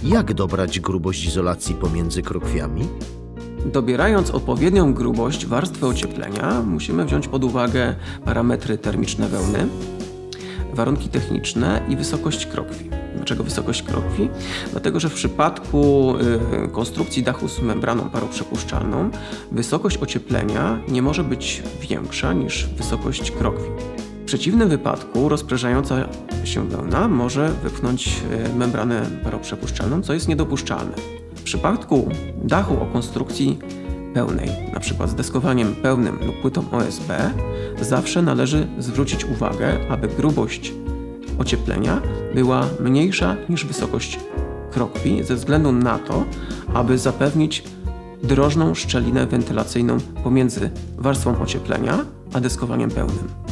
Jak dobrać grubość izolacji pomiędzy krokwiami? Dobierając odpowiednią grubość warstwy ocieplenia, musimy wziąć pod uwagę parametry termiczne wełny, warunki techniczne i wysokość krokwi. Dlaczego wysokość krokwi? Dlatego, że w przypadku konstrukcji dachu z membraną paroprzepuszczalną wysokość ocieplenia nie może być większa niż wysokość krokwi. W przeciwnym wypadku rozprężająca się wełna może wypchnąć membranę paroprzepuszczalną, co jest niedopuszczalne. W przypadku dachu o konstrukcji pełnej, np. z deskowaniem pełnym lub płytą OSB, zawsze należy zwrócić uwagę, aby grubość ocieplenia była mniejsza niż wysokość krokwi, ze względu na to, aby zapewnić drożną szczelinę wentylacyjną pomiędzy warstwą ocieplenia a deskowaniem pełnym.